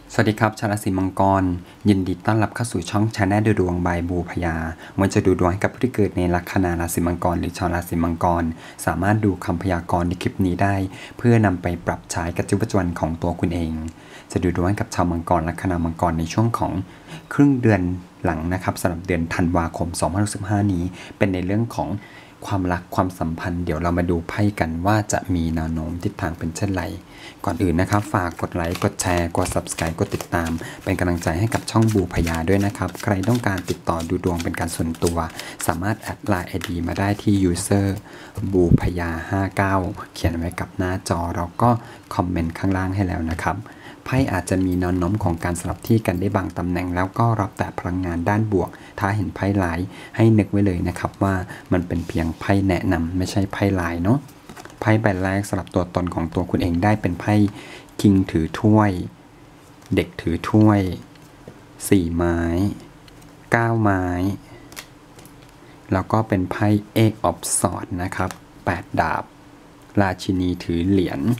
สวัสดีครับชาวราศีมังกรยินดีต้อนรับเข้าสู่ช่อง Channel ดูดวงบายบูพยาวันจะดูดวงให้กับผู้ที่เกิดในลัคนาราศีมังกรหรือชาวราศีมังกรสามารถดูคำพยากรณ์ในคลิปนี้ได้เพื่อนำไปปรับใช้กับชีวิตประจำวันของตัวคุณเองจะดูดวงให้กับชาวมังกรลัคนามังกรในช่วงของครึ่งเดือนหลังนะครับสำหรับเดือนธันวาคม2065นี้เป็นในเรื่องของความรักความสัมพันธ์เดี๋ยวเรามาดูไพ่กันว่าจะมีแนวโน้มทิศทางเป็นเช่นไรก่อนอื่นนะครับฝากกดไลค์กดแชร์กด Subscribe กดติดตามเป็นกำลังใจให้กับช่องบูพยาด้วยนะครับใครต้องการติดต่อดูดวงเป็นการส่วนตัวสามารถแอดไลน์ ID มาได้ที่ user บูพยา59เขียนไว้กับหน้าจอแล้วก็คอมเมนต์ข้างล่างให้แล้วนะครับไพ่อาจจะมีแนวโน้มของการสลับที่กันได้บางตำแหน่งแล้วก็รับแต่พลังงานด้านบวกถ้าเห็นไพ่ลายให้นึกไว้เลยนะครับว่ามันเป็นเพียงไพ่แนะนำไม่ใช่ไพ่ลายเนาะไพ่ใบแรกสลับตัวตนของตัวคุณเองได้เป็นไพ่คิงถือถ้วยเด็กถือถ้วย4ไม้9ไม้แล้วก็เป็นไพ่เอกออฟสอดนะครับ8ดาบราชินีถือเหรียญ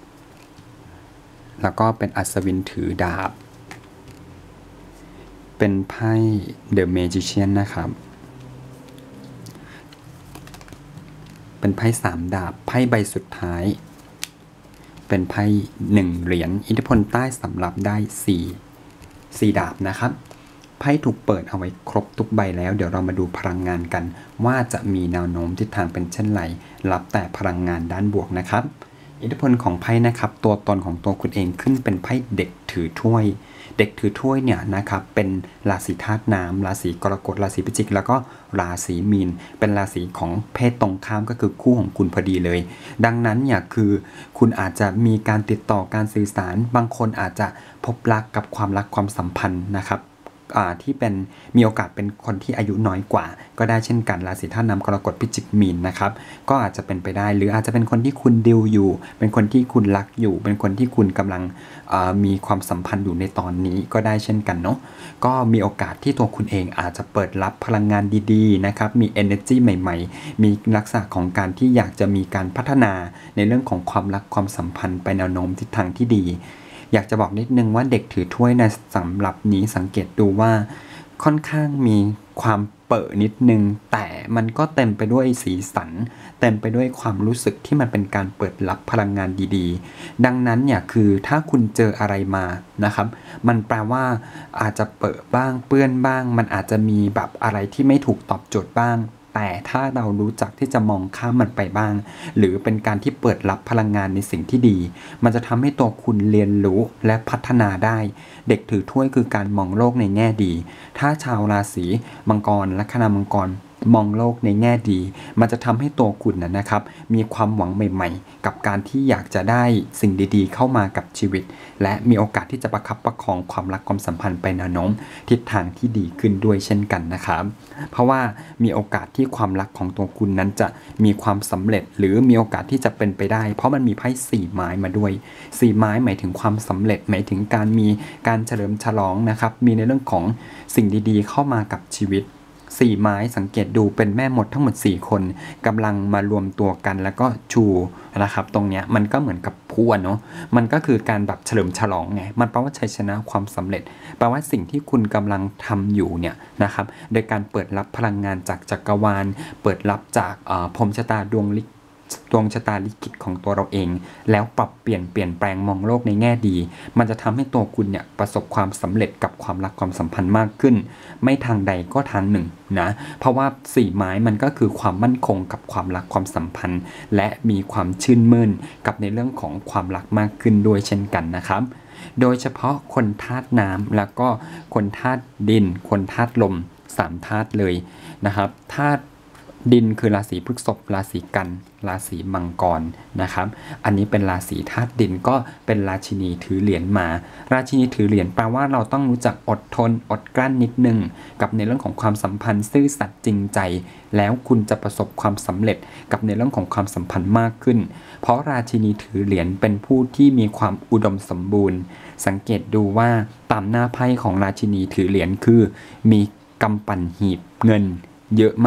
แล้วก็เป็นอัศวินถือดาบเป็นไพ่เดอะเมจิเชียนนะครับเป็นไพ่3ดาบไพ่ใบสุดท้ายเป็นไพ่1เหรียญอิทธิพลใต้สำหรับได้4ดาบนะครับไพ่ถูกเปิดเอาไว้ครบทุกใบแล้วเดี๋ยวเรามาดูพลังงานกันว่าจะมีแนวโน้มทิศทางเป็นเช่นไรรับแต่พลังงานด้านบวกนะครับอิทธิพลของไพ่นะครับตัวตนของตัวคุณเองขึ้นเป็นไพ่เด็กถือถ้วยเด็กถือถ้วยเนี่ยนะครับเป็นราศีธาตุน้ำราศีกรกฎราศีพิจิกแล้วก็ราศีมีนเป็นราศีของเพศตรงข้ามก็คือคู่ของคุณพอดีเลยดังนั้นเนี่ยคือคุณอาจจะมีการติดต่อการสื่อสารบางคนอาจจะพบรักกับความรักความสัมพันธ์นะครับที่เป็นมีโอกาสเป็นคนที่อายุน้อยกว่าก็ได้เช่นกันราศีธาตุน้ำกรกฎพิจิกมีนนะครับก็อาจจะเป็นไปได้หรืออาจจะเป็นคนที่คุณดิวอยู่เป็นคนที่คุณรักอยู่เป็นคนที่คุณกำลังมีความสัมพันธ์อยู่ในตอนนี้ก็ได้เช่นกันเนาะก็มีโอกาสที่ตัวคุณเองอาจจะเปิดรับพลังงานดีๆนะครับมี energy ใหม่ๆมีลักษณะของการที่อยากจะมีการพัฒนาในเรื่องของความรักความสัมพันธ์ไปแนวโน้มทิศทางที่ดีอยากจะบอกนิดนึงว่าเด็กถือถ้วยในสำหรับนี้สังเกตดูว่าค่อนข้างมีความเปิดนิดนึงแต่มันก็เต็มไปด้วยสีสันเต็มไปด้วยความรู้สึกที่มันเป็นการเปิดรับพลังงานดีๆดังนั้นเนี่ยคือถ้าคุณเจออะไรมานะครับมันแปลว่าอาจจะเปิดบ้างเปื้อนบ้างมันอาจจะมีแบบอะไรที่ไม่ถูกตอบโจทย์บ้างแต่ถ้าเรารู้จักที่จะมองข้ามมันไปบ้างหรือเป็นการที่เปิดรับพลังงานในสิ่งที่ดีมันจะทำให้ตัวคุณเรียนรู้และพัฒนาได้เด็กถือถ้วยคือการมองโลกในแง่ดีถ้าชาวราศีมังกรลัคนามังกรมองโลกในแง่ดีมันจะทำให้ตัวคุณนะครับมีความหวังใหม่ๆกับการที่อยากจะได้สิ่งดีๆเข้ามากับชีวิตและมีโอกาสที่จะประคับประคองความรักความสัมพันธ์ไปแนวโน้มทิศทางที่ดีขึ้นด้วยเช่นกันนะครับเพราะว่ามีโอกาสที่ความรักของตัวคุณนั้นจะมีความสำเร็จหรือมีโอกาสที่จะเป็นไปได้เพราะมันมีไพ่4ไม้มาด้วย4ไม้หมายถึงความสำเร็จหมายถึงการมีการเฉลิมฉลองนะครับมีในเรื่องของสิ่งดีๆเข้ามากับชีวิต4ไม้สังเกตดูเป็นแม่มดทั้งหมด4คนกำลังมารวมตัวกันแล้วก็ชูนะครับตรงเนี้ยมันก็เหมือนกับพูเนาะมันก็คือการแบบเฉลิมฉลองไงมันแปลว่าชัยชนะความสำเร็จแปลว่าสิ่งที่คุณกำลังทำอยู่เนี่ยนะครับโดยการเปิดรับพลังงานจากจักรวาลเปิดรับจากพรหมชะตาดวงชะตาลิขิตของตัวเราเองแล้วปรับเปลี่ยนแปลงมองโลกในแง่ดีมันจะทำให้ตัวคุณเนี่ยประสบความสำเร็จกับความรักความสัมพันธ์มากขึ้นไม่ทางใดก็ทางหนึ่งนะเพราะว่า4ไม้มันก็คือความมั่นคงกับความรักความสัมพันธ์และมีความชื่นมื่นกับในเรื่องของความรักมากขึ้นด้วยเช่นกันนะครับโดยเฉพาะคนธาตุน้ำแล้วก็คนธาตุดินคนธาตุลม3ธาตุเลยนะครับธาตุดินคือราศีพฤษภราศีกันราศีมังกรนะครับอันนี้เป็นราศีธาตุดินก็เป็นราชินีถือเหรียญมาราชินีถือเหรียญแปลว่าเราต้องรู้จักอดทนอดกลั้นนิดนึงกับในเรื่องของความสัมพันธ์ซื่อสัตย์จริงใจแล้วคุณจะประสบความสำเร็จกับในเรื่องของความสัมพันธ์มากขึ้นเพราะราชินีถือเหรียญเป็นผู้ที่มีความอุดมสมบูรณ์สังเกตดูว่าตามหน้าไพ่ของราชินีถือเหรียญคือมีกำปั่นหีบเงินเยอะมาก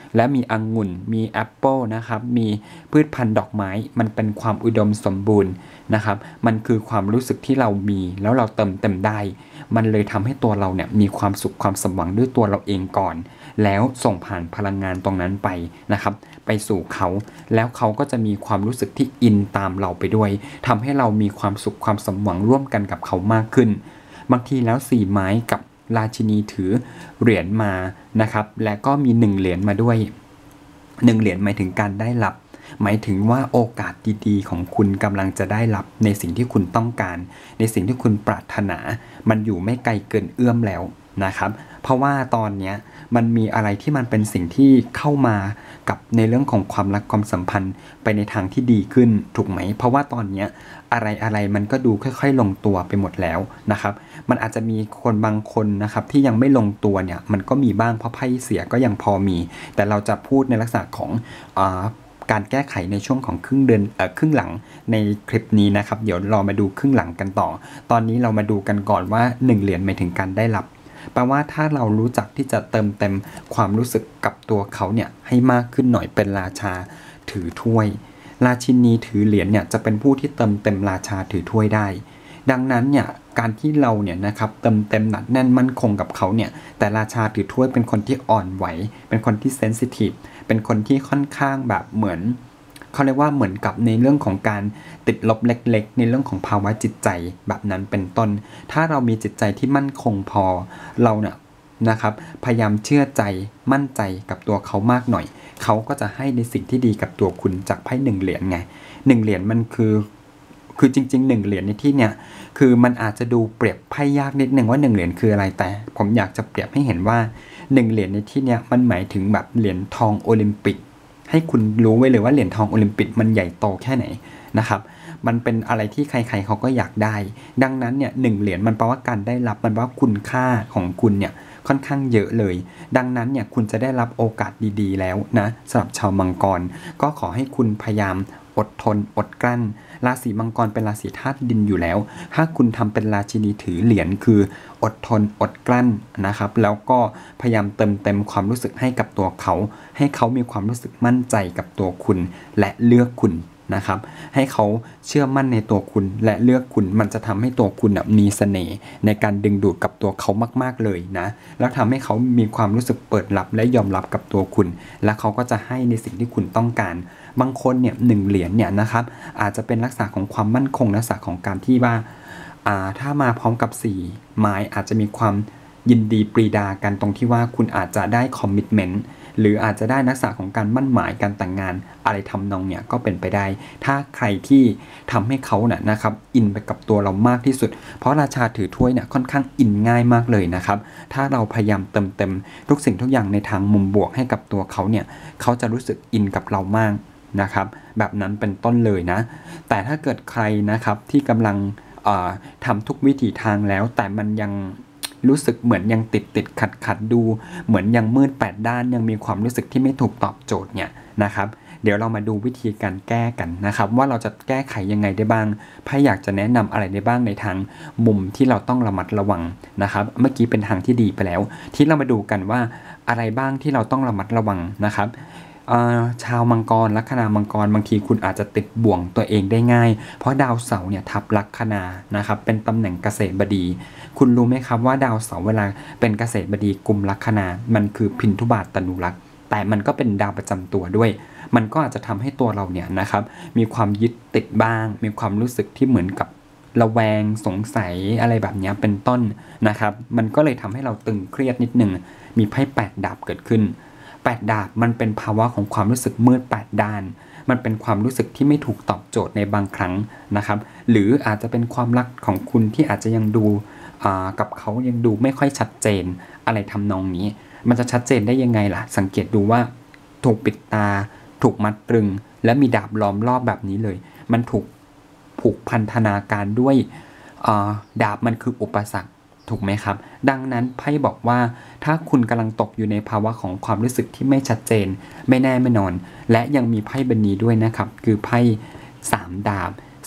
และมีองุ่นมีแอปเปิลนะครับมีพืชพันธุ์ดอกไม้มันเป็นความอุดมสมบูรณ์นะครับมันคือความรู้สึกที่เรามีแล้วเราเติมเต็มได้มันเลยทำให้ตัวเราเนี่ยมีความสุขความสมหวังด้วยตัวเราเองก่อนแล้วส่งผ่านพลังงานตรงนั้นไปนะครับไปสู่เขาแล้วเขาก็จะมีความรู้สึกที่อินตามเราไปด้วยทำให้เรามีความสุขความสมหวังร่วมกันกับเขามากขึ้นบางทีแล้ว4ไม้กับราชินีถือเหรียญมานะครับและก็มี1เหรียญมาด้วย1เหรียญหมายถึงการได้รับหมายถึงว่าโอกาสดีๆของคุณกำลังจะได้รับในสิ่งที่คุณต้องการในสิ่งที่คุณปรารถนามันอยู่ไม่ไกลเกินเอื้อมแล้วนะครับเพราะว่าตอนนี้มันมีอะไรที่มันเป็นสิ่งที่เข้ามากับในเรื่องของความรักความสัมพันธ์ไปในทางที่ดีขึ้นถูกไหมเพราะว่าตอนนี้อะไรมันก็ดูค่อยๆลงตัวไปหมดแล้วนะครับมันอาจจะมีคนบางคนนะครับที่ยังไม่ลงตัวเนี่ยมันก็มีบ้างเพราะไพ่เสียก็ยังพอมีแต่เราจะพูดในลักษณะของการแก้ไขในช่วงของครึ่งหลังในคลิปนี้นะครับเดี๋ยวเรามาดูครึ่งหลังกันต่อตอนนี้เรามาดูกันก่อนว่า1เหรียญหมายถึงการได้รับแปลว่าถ้าเรารู้จักที่จะเติมเต็มความรู้สึกกับตัวเขาเนี่ยให้มากขึ้นหน่อยเป็นราชาถือถ้วยราชินีถือเหรียญเนี่ยจะเป็นผู้ที่เติมเต็มราชาถือถ้วยได้ดังนั้นเนี่ยการที่เราเนี่ยนะครับเติมเต็มหนักแน่นมั่นคงกับเขาเนี่ยแต่ราชาถือถ้วยเป็นคนที่อ่อนไหวเป็นคนที่เซนซิทีฟเป็นคนที่ค่อนข้างแบบเหมือนเขาเรียกว่าเหมือนกับในเรื่องของการติดลบเล็กๆในเรื่องของภาวะจิตใจแบบนั้นเป็นต้นถ้าเรามีจิตใจที่มั่นคงพอเราเนี่ยนะครับพยายามเชื่อใจมั่นใจกับตัวเขามากหน่อยเขาก็จะให้ในสิ่งที่ดีกับตัวคุณจากไพ่1เหรียญไง1เหรียญมันคือจริงๆ1เหรียญในที่เนี่ยคือมันอาจจะดูเปรียบไพ่ยากนิดนึงว่า1เหรียญคืออะไรแต่ผมอยากจะเปรียบให้เห็นว่า1เหรียญในที่เนี่ยมันหมายถึงแบบเหรียญทองโอลิมปิกให้คุณรู้ไว้เลยว่าเหรียญทองโอลิมปิกมันใหญ่โตแค่ไหนนะครับมันเป็นอะไรที่ใครๆเขาก็อยากได้ดังนั้นเนี่ย1เหรียญมันแปลว่าการได้รับมันแปลว่าคุณค่าของคุณเนี่ยค่อนข้างเยอะเลยดังนั้นเนี่ยคุณจะได้รับโอกาสดีๆแล้วนะสำหรับชาวมังกรก็ขอให้คุณพยายามอดทนอดกลั้นราศีมังกรเป็นราศีธาตุดินอยู่แล้วถ้าคุณทำเป็นราชินีถือเหรียญคืออดทนอดกลั้นนะครับแล้วก็พยายามเติมเต็มความรู้สึกให้กับตัวเขาให้เขามีความรู้สึกมั่นใจกับตัวคุณและเลือกคุณนะครับให้เขาเชื่อมั่นในตัวคุณและเลือกคุณมันจะทำให้ตัวคุณมีเสน่ห์ในการดึงดูดกับตัวเขามากๆเลยนะแล้วทำให้เขามีความรู้สึกเปิดรับและยอมรับกับตัวคุณและเขาก็จะให้ในสิ่งที่คุณต้องการบางคนเนี่ย1เหรียญเนี่ยนะครับอาจจะเป็นลักษณะของความมั่นคงลักษณะของการที่ว่าถ้ามาพร้อมกับ4ไม้อาจจะมีความยินดีปรีดากันตรงที่ว่าคุณอาจจะได้คอมมิตเมนต์หรืออาจจะได้ลักษณะของการมั่นหมายการแต่งงานอะไรทำนองเนี่ยก็เป็นไปได้ถ้าใครที่ทำให้เขาเนี่ยนะครับอินไปกับตัวเรามากที่สุดเพราะราชาถือถ้วยเนี่ยค่อนข้างอินง่ายมากเลยนะครับถ้าเราพยายามเติมเต็มทุกสิ่งทุกอย่างในทางมุมบวกให้กับตัวเขาเนี่ยเขาจะรู้สึกอินกับเรามากนะครับแบบนั้นเป็นต้นเลยนะแต่ถ้าเกิดใครนะครับที่กำลังทำทุกวิถีทางแล้วแต่มันยังรู้สึกเหมือนยังติดขัดดูเหมือนยังมืด8ด้านยังมีความรู้สึกที่ไม่ถูกตอบโจทย์เนี่ยนะครับเดี๋ยวเรามาดูวิธีการแก้กันนะครับว่าเราจะแก้ไขยังไงได้บ้างไพ่อยากจะแนะนำอะไรได้บ้างในทางมุมที่เราต้องระมัดระวังนะครับเมื่อกี้เป็นทางที่ดีไปแล้วที่เรามาดูกันว่าอะไรบ้างที่เราต้องระมัดระวังนะครับชาวมังกรลัคนามังกรบางทีคุณอาจจะติดบ่วงตัวเองได้ง่ายเพราะดาวเสาร์เนี่ยทับลัคนานะครับเป็นตำแหน่งเกษตรบดีคุณรู้ไหมครับว่าดาวเสาร์เวลาเป็นเกษตรบดีกุมลัคนามันคือพินทุบาทตนุรักษ์แต่มันก็เป็นดาวประจำตัวด้วยมันก็อาจจะทำให้ตัวเราเนี่ยนะครับมีความยึดติดบ้างมีความรู้สึกที่เหมือนกับระแวงสงสัยอะไรแบบนี้เป็นต้นนะครับมันก็เลยทำให้เราตึงเครียดนิดนึงมีไพ่8ดาบเกิดขึ้น8ดาบมันเป็นภาวะของความรู้สึกมืด8ด้านมันเป็นความรู้สึกที่ไม่ถูกตอบโจทย์ในบางครั้งนะครับหรืออาจจะเป็นความรักของคุณที่อาจจะยังดูกับเขายังดูไม่ค่อยชัดเจนอะไรทำนองนี้มันจะชัดเจนได้ยังไงล่ะสังเกตดูว่าถูกปิดตาถูกมัดตรึงและมีดาบล้อมรอบแบบนี้เลยมันถูกผูกพันธนาการด้วยดาบมันคืออุปสรรคถูกไหมครับดังนั้นไพ่บอกว่าถ้าคุณกำลังตกอยู่ในภาวะของความรู้สึกที่ไม่ชัดเจนไม่แน่ไม่นอนและยังมีไพ่ใบนี้ด้วยนะครับคือไพ่3ดาบ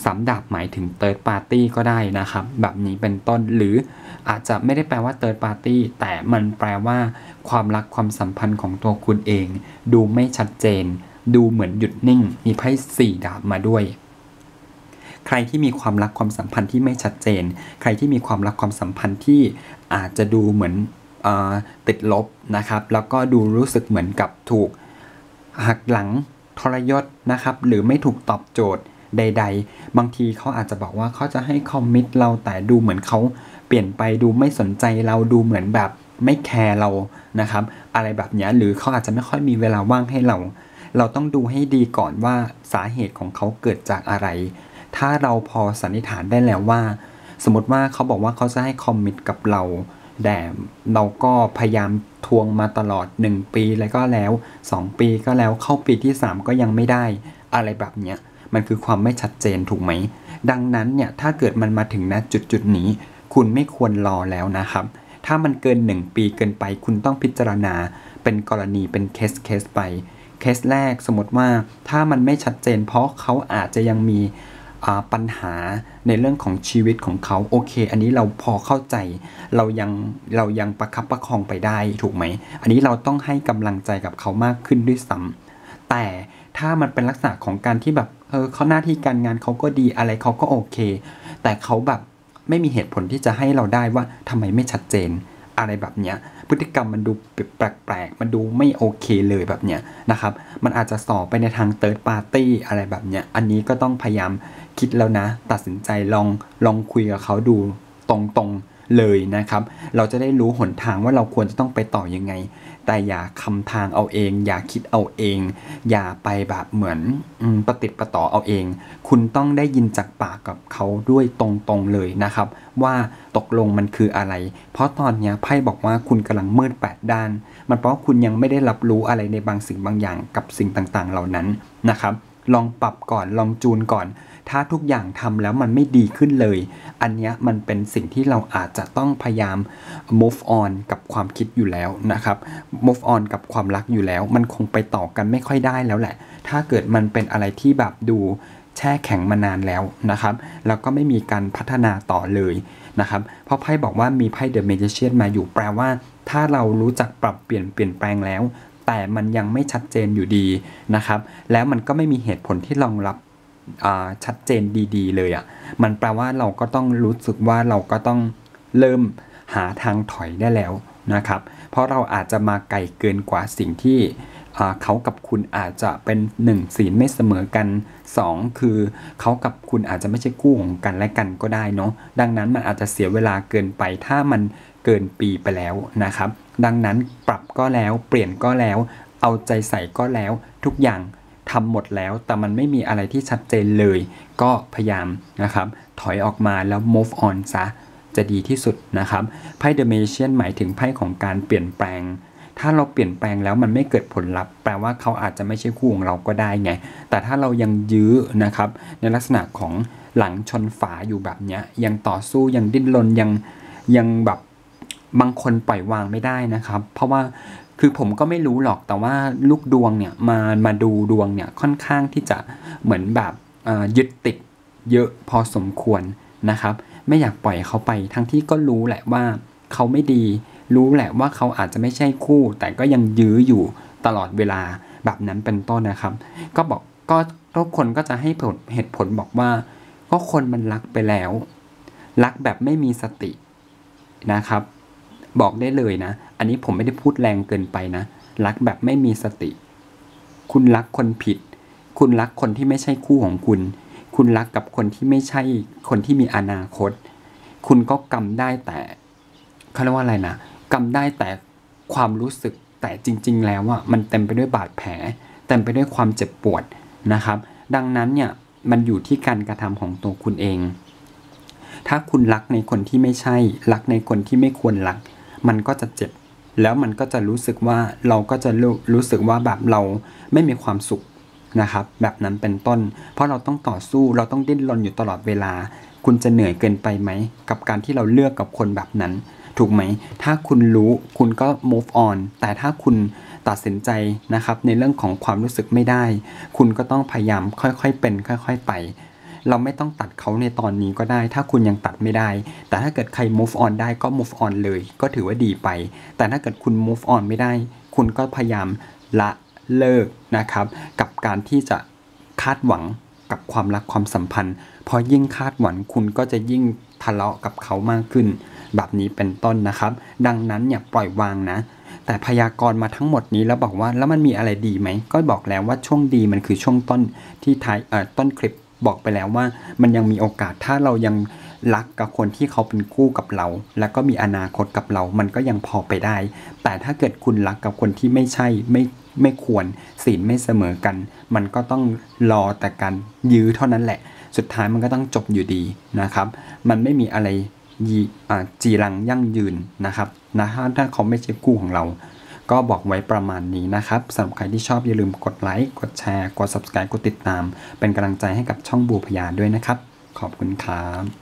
3 ดาบหมายถึง third party ก็ได้นะครับแบบนี้เป็นต้นหรืออาจจะไม่ได้แปลว่า third party แต่มันแปลว่าความรักความสัมพันธ์ของตัวคุณเองดูไม่ชัดเจนดูเหมือนหยุดนิ่งมีไพ่4 ดาบมาด้วยใครที่มีความรักความสัมพันธ์ที่ไม่ชัดเจนใครที่มีความรักความสัมพันธ์ที่อาจจะดูเหมือนติดลบนะครับแล้วก็ดูรู้สึกเหมือนกับถูกหักหลังทรยศนะครับหรือไม่ถูกตอบโจทย์ใดๆบางทีเขาอาจจะบอกว่าเขาจะให้คอมมิตเราแต่ดูเหมือนเขาเปลี่ยนไปดูไม่สนใจเราดูเหมือนแบบไม่แคร์เรานะครับอะไรแบบนี้หรือเขาอาจจะไม่ค่อยมีเวลาว่างให้เราต้องดูให้ดีก่อนว่าสาเหตุของเขาเกิดจากอะไรถ้าเราพอสันนิษฐานได้แล้วว่าสมมติว่าเขาบอกว่าเขาจะให้คอมมิตกับเราแต่เราก็พยายามทวงมาตลอด1 ปีแล้วก็แล้ว2 ปีก็แล้วเข้าปีที่3ก็ยังไม่ได้อะไรแบบเนี้ยมันคือความไม่ชัดเจนถูกไหมดังนั้นเนี่ยถ้าเกิดมันมาถึงณจุดนี้คุณไม่ควรรอแล้วนะครับถ้ามันเกิน1 ปีเกินไปคุณต้องพิจารณาเป็นกรณีเป็นเคสไปเคสแรกสมมติว่าถ้ามันไม่ชัดเจนเพราะเขาอาจจะยังมีปัญหาในเรื่องของชีวิตของเขาโอเคอันนี้เราพอเข้าใจเรายังประคับประคองไปได้ถูกไหมอันนี้เราต้องให้กำลังใจกับเขามากขึ้นด้วยซ้ำแต่ถ้ามันเป็นลักษณะของการที่แบบเขาหน้าที่การงานเขาก็ดีอะไรเขาก็โอเคแต่เขาแบบไม่มีเหตุผลที่จะให้เราได้ว่าทำไมไม่ชัดเจนอะไรแบบเนี้ยพฤติกรรมมันดูแปลกๆมันดูไม่โอเคเลยแบบเนี้ยนะครับมันอาจจะส่อไปในทาง third party อะไรแบบเนี้ยอันนี้ก็ต้องพยายามคิดแล้วนะตัดสินใจลองคุยกับเขาดูตรงๆเลยนะครับเราจะได้รู้หนทางว่าเราควรจะต้องไปต่อยังไงแต่อย่าคำทางเอาเองอย่าคิดเอาเองอย่าไปแบบเหมือนประติดประต่อเอาเองคุณต้องได้ยินจากปากกับเขาด้วยตรงๆเลยนะครับว่าตกลงมันคืออะไรเพราะตอนนี้ไพ่บอกว่าคุณกำลังมืด8 ด้านมันเพราะคุณยังไม่ได้รับรู้อะไรในบางสิ่งบางอย่างกับสิ่งต่างๆเหล่านั้นนะครับลองปรับก่อนลองจูนก่อนถ้าทุกอย่างทำแล้วมันไม่ดีขึ้นเลยอันนี้มันเป็นสิ่งที่เราอาจจะต้องพยายาม move on กับความคิดอยู่แล้วนะครับ move on กับความรักอยู่แล้วมันคงไปต่อกันไม่ค่อยได้แล้วแหละถ้าเกิดมันเป็นอะไรที่แบบดูแช่แข็งมานานแล้วนะครับแล้วก็ไม่มีการพัฒนาต่อเลยนะครับเพราะไพ่บอกว่ามีไพ่ The Magician มาอยู่แปลว่าถ้าเรารู้จักปรับเปลี่ยนแปลงแล้วแต่มันยังไม่ชัดเจนอยู่ดีนะครับแล้วมันก็ไม่มีเหตุผลที่รองรับชัดเจนดีๆเลยมันแปลว่าเราก็ต้องรู้สึกว่าเราก็ต้องเริ่มหาทางถอยได้แล้วนะครับเพราะเราอาจจะมาไกลเกินกว่าสิ่งที่เขากับคุณอาจจะเป็น1ศีลไม่เสมอกัน2คือเขากับคุณอาจจะไม่ใช่คู่ของกันและกันก็ได้เนาะดังนั้นมันอาจจะเสียเวลาเกินไปถ้ามันเกินปีไปแล้วนะครับดังนั้นปรับก็แล้วเปลี่ยนก็แล้วเอาใจใส่ก็แล้วทุกอย่างทำหมดแล้วแต่มันไม่มีอะไรที่ชัดเจนเลยก็พยายามนะครับถอยออกมาแล้ว move on ซะจะดีที่สุดนะครับไพ่ The Magician หมายถึงไพ่ของการเปลี่ยนแปลงถ้าเราเปลี่ยนแปลงแล้วมันไม่เกิดผลลัพธ์แปลว่าเขาอาจจะไม่ใช่คู่ของเราก็ได้ไงแต่ถ้าเรายังยื้อนะครับในลักษณะของหลังชนฝาอยู่แบบนี้ยังต่อสู้ยังดิ้นรนยังแบบบางคนปล่อยวางไม่ได้นะครับเพราะว่าคือผมก็ไม่รู้หรอกแต่ว่าลูกดวงเนี่ยมาดูดวงเนี่ยค่อนข้างที่จะเหมือนแบบยึดติดเยอะพอสมควรนะครับไม่อยากปล่อยเขาไปทั้งที่ก็รู้แหละว่าเขาไม่ดีรู้แหละว่าเขาอาจจะไม่ใช่คู่แต่ก็ยังยื้ออยู่ตลอดเวลาแบบนั้นเป็นต้นนะครับก็บอกก็ทุกคนก็จะให้เหตุผลบอกว่าก็คนมันรักไปแล้วรักแบบไม่มีสตินะครับบอกได้เลยนะอันนี้ผมไม่ได้พูดแรงเกินไปนะรักแบบไม่มีสติคุณรักคนผิดคุณรักคนที่ไม่ใช่คู่ของคุณรักกับคนที่ไม่ใช่คนที่มีอนาคตคุณก็กำได้แต่เขาเรียกว่าอะไรนะกำได้แต่ความรู้สึกแต่จริงๆแล้วมันเต็มไปด้วยบาดแผลเต็มไปด้วยความเจ็บปวดนะครับดังนั้นเนี่ยมันอยู่ที่การกระทำของตัวคุณเองถ้าคุณรักในคนที่ไม่ใช่รักในคนที่ไม่ควรรักมันก็จะเจ็บแล้วมันก็จะรู้สึกว่าเราก็จะรู้สึกว่าแบบเราไม่มีความสุขนะครับแบบนั้นเป็นต้นเพราะเราต้องต่อสู้เราต้องดิ้นรนอยู่ตลอดเวลาคุณจะเหนื่อยเกินไปไหมกับการที่เราเลือกกับคนแบบนั้นถูกไหมถ้าคุณรู้คุณก็ move on แต่ถ้าคุณตัดสินใจนะครับในเรื่องของความรู้สึกไม่ได้คุณก็ต้องพยายามค่อยๆเป็นค่อยๆไปเราไม่ต้องตัดเขาในตอนนี้ก็ได้ถ้าคุณยังตัดไม่ได้แต่ถ้าเกิดใคร move on ได้ก็ move on เลยก็ถือว่าดีไปแต่ถ้าเกิดคุณ move on ไม่ได้คุณก็พยายามละเลิกนะครับกับการที่จะคาดหวังกับความรักความสัมพันธ์พอยิ่งคาดหวังคุณก็จะยิ่งทะเลาะกับเขามากขึ้นแบบนี้เป็นต้นนะครับดังนั้นอย่าปล่อยวางนะแต่พยากรณ์มาทั้งหมดนี้แล้วบอกว่าแล้วมันมีอะไรดีไหมก็บอกแล้วว่าช่วงดีมันคือช่วงต้นที่ท้ายต้นคลิปบอกไปแล้วว่ามันยังมีโอกาสถ้าเรายังรักกับคนที่เขาเป็นคู่กับเราแล้วก็มีอนาคตกับเรามันก็ยังพอไปได้แต่ถ้าเกิดคุณรักกับคนที่ไม่ใช่ไม่ควรศีลไม่เสมอกันมันก็ต้องรอแต่การยื้อเท่านั้นแหละสุดท้ายมันก็ต้องจบอยู่ดีนะครับมันไม่มีอะไรจีรังยั่งยืนนะครับนะถ้าเขาไม่ใช่คู่ของเราก็บอกไว้ประมาณนี้นะครับสำหรับใครที่ชอบอย่าลืมกดไลค์กดแชร์กด Subscribe กดติดตามเป็นกำลังใจให้กับช่องบูพยาด้วยนะครับขอบคุณครับ